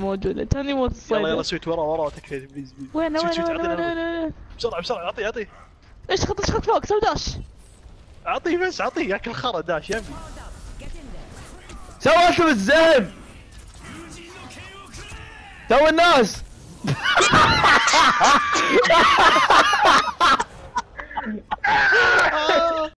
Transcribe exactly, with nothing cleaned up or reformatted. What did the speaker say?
موجودة توني موت الصيد. يلا يلا سويت ورا ورا تكفي بليز بليز. وين وين سويت سويت وين اعطيني وين أنا. وين بسرعة بسرعة اعطيه اعطيه. اشخط اشخط فوق سوي داش. اعطيه بس اعطيه ياكل خرا داش يمي. سوى شو الزهم. تو الناس.